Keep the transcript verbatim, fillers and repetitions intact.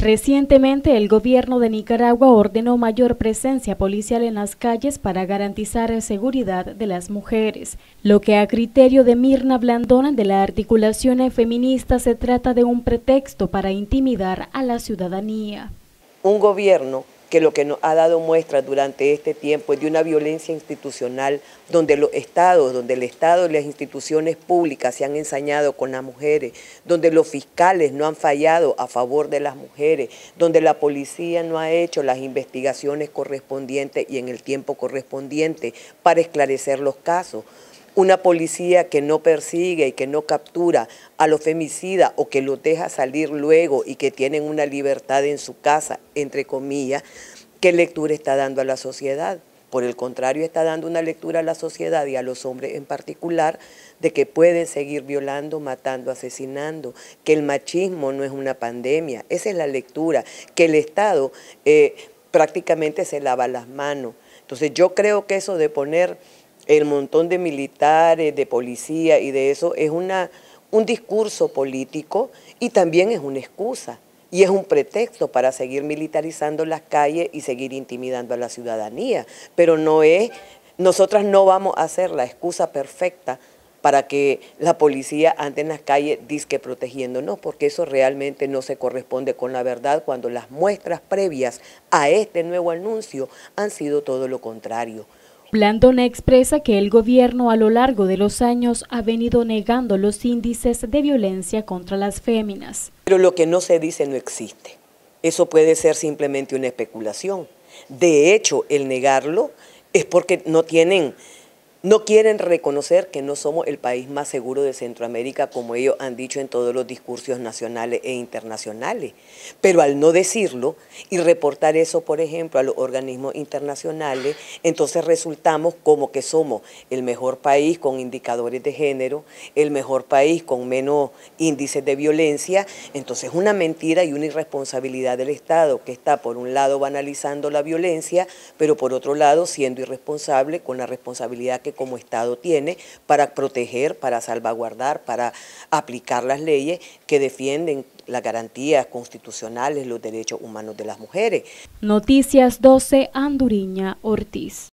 Recientemente, el gobierno de Nicaragua ordenó mayor presencia policial en las calles para garantizar la seguridad de las mujeres, lo que a criterio de Mirna Blandón de la articulación feminista se trata de un pretexto para intimidar a la ciudadanía. Un gobierno que lo que nos ha dado muestra durante este tiempo es de una violencia institucional donde los estados, donde el Estado y las instituciones públicas se han ensañado con las mujeres, donde los fiscales no han fallado a favor de las mujeres, donde la policía no ha hecho las investigaciones correspondientes y en el tiempo correspondiente para esclarecer los casos. Una policía que no persigue y que no captura a los femicidas o que los deja salir luego y que tienen una libertad en su casa, entre comillas, ¿qué lectura está dando a la sociedad? Por el contrario, está dando una lectura a la sociedad y a los hombres en particular de que pueden seguir violando, matando, asesinando, que el machismo no es una pandemia. Esa es la lectura, que el Estado eh, prácticamente se lava las manos. Entonces yo creo que eso de poner el montón de militares, de policía y de eso es una, un discurso político y también es una excusa y es un pretexto para seguir militarizando las calles y seguir intimidando a la ciudadanía, pero no es, nosotras no vamos a ser la excusa perfecta para que la policía ande en las calles disque protegiéndonos, porque eso realmente no se corresponde con la verdad cuando las muestras previas a este nuevo anuncio han sido todo lo contrario. Blandón expresa que el gobierno a lo largo de los años ha venido negando los índices de violencia contra las féminas. Pero lo que no se dice no existe. Eso puede ser simplemente una especulación. De hecho, el negarlo es porque no tienen, no quieren reconocer que no somos el país más seguro de Centroamérica, como ellos han dicho en todos los discursos nacionales e internacionales. Pero al no decirlo y reportar eso, por ejemplo, a los organismos internacionales, entonces resultamos como que somos el mejor país con indicadores de género, el mejor país con menos índices de violencia. Entonces es una mentira y una irresponsabilidad del Estado que está por un lado banalizando la violencia, pero por otro lado siendo irresponsable con la responsabilidad que como Estado tiene para proteger, para salvaguardar, para aplicar las leyes que defienden las garantías constitucionales, los derechos humanos de las mujeres. Noticias doce, Anduriña Ortiz.